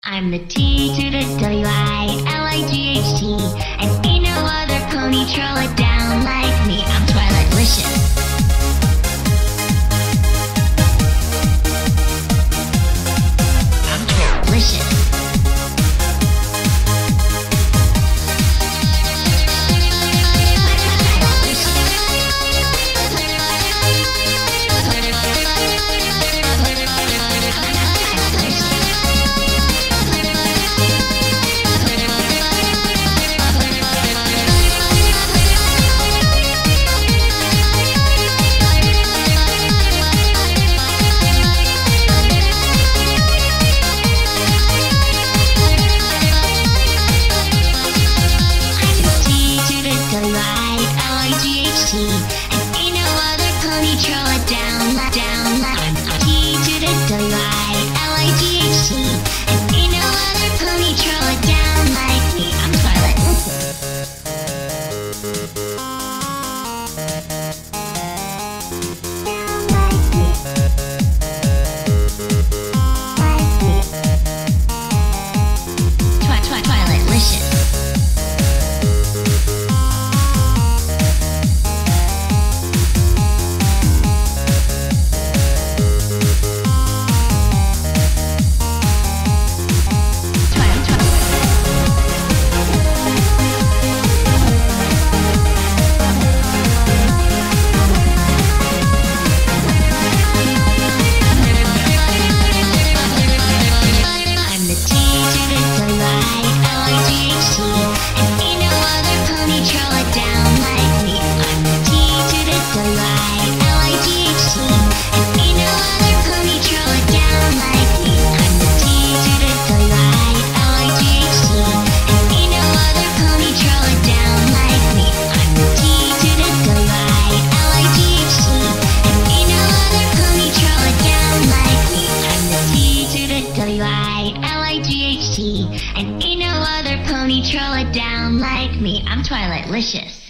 I'm the T to the W-I-L-I-G-H-T, and ain't no other pony troll it down like me. I'm Twilightlicious. I'm Twilightlicious. And ain't no other pony troll it down like I'm T to the W-I-L-I-G-H-T, and ain't no other pony troll it down like me. I'm Twilightlicious. W-I-L-I-G-H-T, and ain't no other pony troll it down like me. I'm Twilightlicious.